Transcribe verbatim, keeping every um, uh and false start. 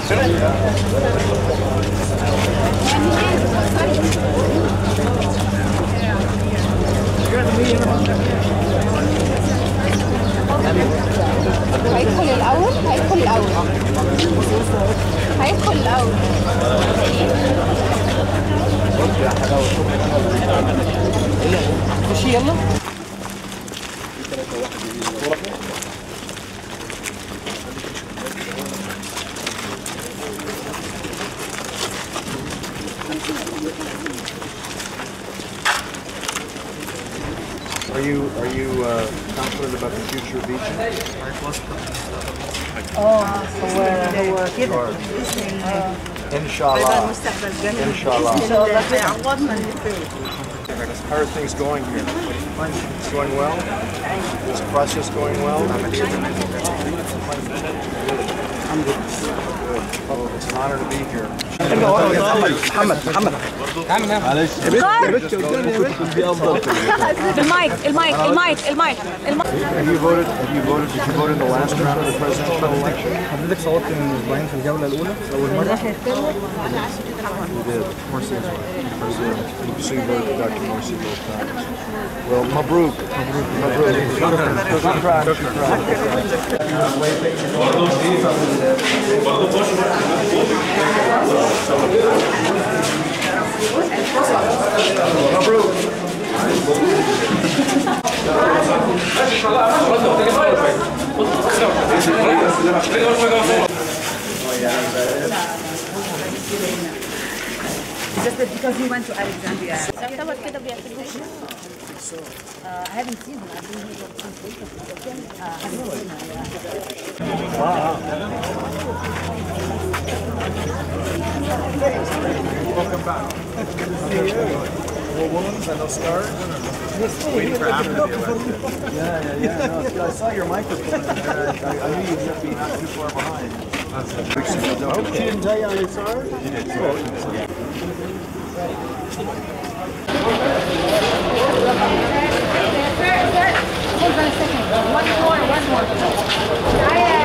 هيدخل الأول هيدخل الأول هيدخل الأول خشي يلا. Are you are you uh, confident about the future of Egypt? اه هو هو كده إن شاء الله. إن شاء الله. ان شاء الله تعوضنا اللي فات. How are things going here? It's going well? Is the process going well? Well, it's an honor to be here. محمد محمد معلش المايك المايك المايك المايك Have you voted? Have you voted? Did you vote in the last round of the presidential election? حضرتك صوتت من اسبوعين في الجولة الأولى أول مرة؟ You did. Morsi is right. So you voted for Doctor Morsi both times. Well, Mabruk. Mabruk. Mabruk. Shukran. Shukran. Mabruk. Just because we went to Alexandria. يعتبر كده بيعتبروش. I haven't seen him. I've been here since week. I haven't seen him. Welcome back. More wounds and no scars? Waiting for after the election. Yeah, yeah, yeah. No, I saw your microphone. I, I, I knew you'd be not too far behind. Okay. She didn't tell you any scars? She did. Hold on a second. One more, one more.